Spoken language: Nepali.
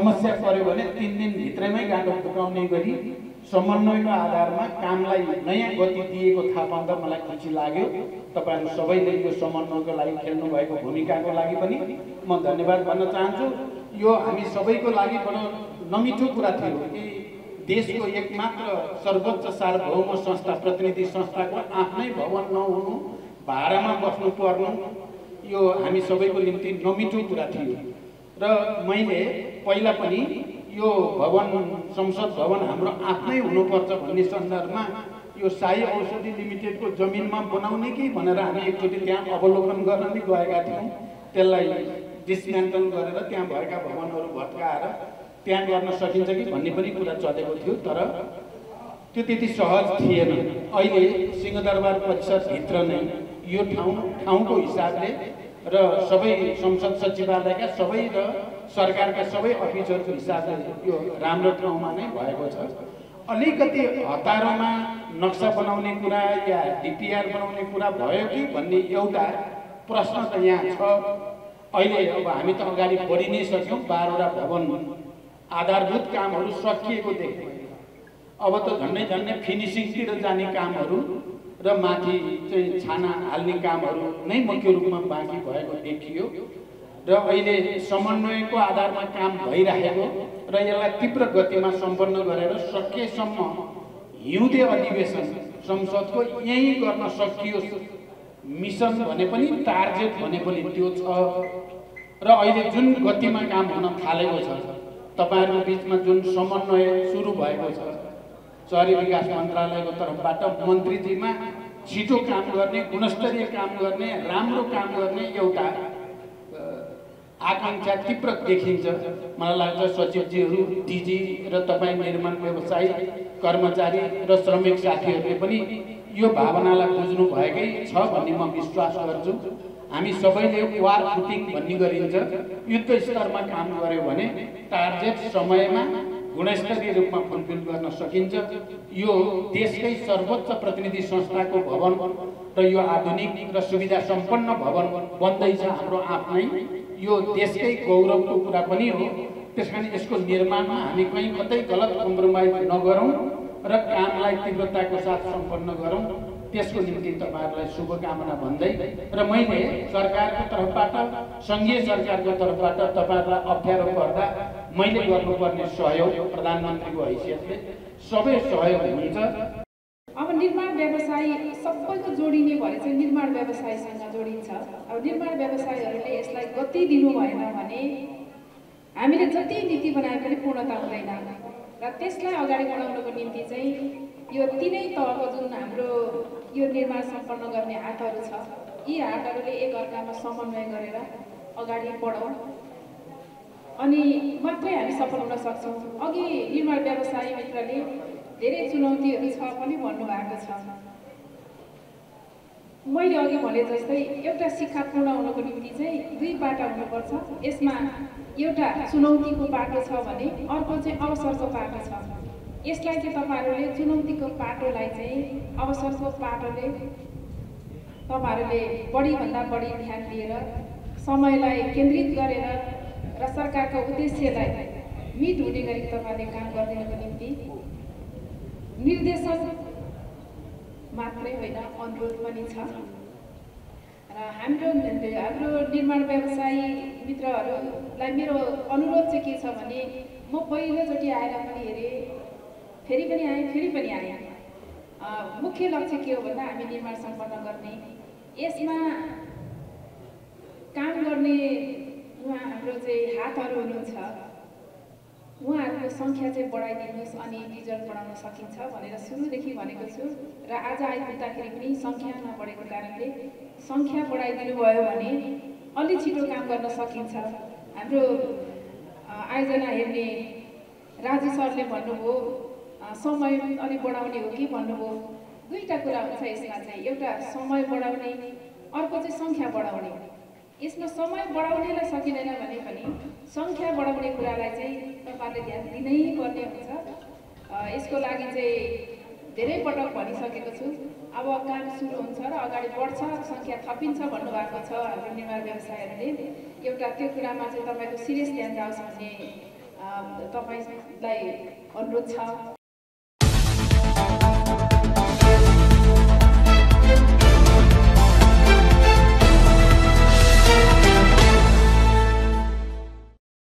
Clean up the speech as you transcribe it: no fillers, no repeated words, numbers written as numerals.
समस्या पर्यो भने 3 दिन भित्रैमै गाडो फुकाउने गरी समन्वयको आधारमा कामलाई नयाँ गति दिएको थाहा पाउँदा मलाई खुसी लाग्यो। तपाईहरु सबैले यो समन्वयको लागि खेल्नु भएको भूमिकाको लागि पनि म धन्यवाद भन्न चाहन्छु। यो हामी सबैको लागि बडो नमिठो कुरा थियो कि देशको एकमात्र सर्वोच्च सार्वभौम संस्था प्रतिनिधि संस्थाको आफ्नै भवन नहुनु, भाडामा बस्नु पर्नु, यो हामी सबैको निम्ति नमिठो कुरा थियो। र मैले पहिला पनि यो भवन संसद भवन हाम्रो आफ्नै हुनुपर्छ भन्ने सन्दर्भमा यो साई औषधि लिमिटेडको जमिनमा बनाउने कि भनेर हामी एकचोटि त्यहाँ अवलोकन गर्न पनि गएका थियौँ। त्यसलाई डिस्मेन्टल गरेर त्यहाँ भएका भवनहरू भत्काएर त्यहाँ गर्न सकिन्छ कि भन्ने पनि कुरा चलेको थियो, तर त्यो त्यति सहज थिएन। अहिले सिंहदरबार परिसरभित्र नै यो ठाउँको हिसाबले र सबै संसद सचिवालयका सबै र सरकारका सबै अफिसरको हिसाबले यो राम्रो ठाउँमा नै भएको छ। अलिकति हतारोमा नक्सा बनाउने कुरा या डिपिआर बनाउने कुरा भयो कि भन्ने एउटा प्रश्न त यहाँ छ। अहिले अब हामी त अगाडि बढी नै सक्यौँ, 12वटा भवन आधारभूत कामहरू सकिएको देख्यौँ। अब त झन्डै फिनिसिङतिर जाने कामहरू र माथि चाहिँ छाना हाल्ने कामहरू नै मुख्य रूपमा बाँकी भएको देखियो र अहिले समन्वयको आधारमा काम भइरहेको र यसलाई तीव्र गतिमा सम्पन्न गरेर सकेसम्म हिउँदे अधिवेशन संसदको यही गर्न सकियोस् मिसन भने पनि टार्गेट भने पनि त्यो छ। र अहिले जुन गतिमा काम हुन थालेको छ, तपाईहरुको बीचमा जुन समन्वय सुरु भएको छ शहरी विकास मन्त्रालयको तर्फबाट मन्त्रीजीमा छिटो काम गर्ने, गुणस्तरीय काम गर्ने, राम्रो काम गर्ने एउटा आकांक्षा तीव्र देखिन्छ। मलाई लाग्छ सचिवजीहरू, डिजी र तपाई निर्माण व्यवसायी कर्मचारी र श्रमिक साथीहरूले पनि यो भावनालाई बुझ्नु भएकै छ भन्ने म विश्वास गर्छु। हामी सबैले वार फुटिङ भन्ने गरिन्छ, युद्ध स्तरमा काम गर्यो भने टार्गेट समयमा गुणस्तरीय रूपमा फुलफिल गर्न सकिन्छ। यो देशकै सर्वोच्च प्रतिनिधि संस्थाको भवन र यो आधुनिक र सुविधा सम्पन्न भवन बन्दैछ हाम्रो आफ्नै, यो देशकै गौरवको कुरा पनि हो। त्यसकारण यसको निर्माणमा हामी कहीँ कतै गलत कम्प्रोमाइज नगरौँ र कामलाई तीव्रताको साथ सम्पन्न गरौँ। त्यसको निम्ति तपाईहरुलाई शुभकामना भन्दै र मैले सरकारको तर्फबाट, संघीय सरकारको तर्फबाट तपाईहरुलाई अप्ठ्यारो पर्दा मैले गर्नुपर्ने सहयोग प्रधानमन्त्रीको हैसियतले सबै सहयोग हुन्छ। अब निर्माण व्यवसाय सबैको जोडिने भए चाहिँ निर्माण व्यवसायसँग जोडिन्छ। अब निर्माण व्यवसायहरूले यसलाई गति दिनु भएन भने हामीले जति नीति बनाए पनि पूर्णता हुँदैन र त्यसलाई अगाडि बढाउनको निम्ति चाहिँ यो तीनै तहको जुन हाम्रो यो निर्माण सम्पन्न गर्ने हातहरू छ, यी हातहरूले एकअर्कामा समन्वय गरेर अगाडि बढौँ अनि मात्रै हामी सफल हुन सक्छौँ। अघि निर्माण व्यवसाय मित्रले धेरै चुनौतीहरू छ पनि भन्नुभएको छ। मैले अघि भने जस्तै एउटा शिक्षा पूर्ण हुनको निम्ति चाहिँ दुई बाटो हुनुपर्छ। यसमा एउटा चुनौतीको बाटो छ भने अर्को चाहिँ अवसरको बाटो छ। यसलाई चाहिँ तपाईहरुले चुनौतीको बाटोलाई चाहिँ अवसरको बाटोले तपाईहरुले बढीभन्दा बढी ध्यान दिएर समयलाई केन्द्रित गरेर र सरकारको उद्देश्यलाई मिट हुने गरी तपाईहरुले काम गरिदिनको निम्ति निर्देशन मात्रै होइन अनुरोध पनि छ। र हाम्रो निर्माण व्यवसायी मित्रहरूलाई मेरो अनुरोध चाहिँ के छ भने म पहिलोचोटि आएर पनि हेरेँ, फेरि पनि आएँ। मुख्य लक्ष्य के हो भन्दा हामी निर्माण सम्पन्न गर्ने, यसमा काम गर्ने हाम्रो चाहिँ हातहरू हुनुहुन्छ, उहाँहरूको सङ्ख्या चाहिँ बढाइदिनुहोस् अनि रिजल्ट बढाउन सकिन्छ भनेर सुरुदेखि भनेको छु र आज आइपुग्दाखेरि पनि सङ्ख्या नबढेको कारणले सङ्ख्या बढाइदिनु भयो भने अलि छिटो काम गर्न सकिन्छ। हाम्रो आयोजना हेर्ने राजु सरले भन्नुभयो समय अलि बढाउने हो कि भन्नुभयो। दुईटा कुरा हुन्छ यसमा चाहिँ, एउटा समय बढाउने, अर्को चाहिँ सङ्ख्या बढाउने। यसमा समय बढाउनेलाई सकिँदैन भने पनि सङ्ख्या बढाउने कुरालाई चाहिँ तपाईहरुले ध्यान दिनै पर्ने हुन्छ। यसको लागि चाहिँ धेरै पटक भनिसकेको छु। अब काम सुरु हुन्छ र अगाडि बढ्छ, सङ्ख्या थपिन्छ भन्नुभएको छ हाम्रो निर्माण व्यवसायहरूले। एउटा त्यो कुरामा चाहिँ तपाईको सिरियस ध्यान जाओस् भन्ने तपाईँलाई अनुरोध छ।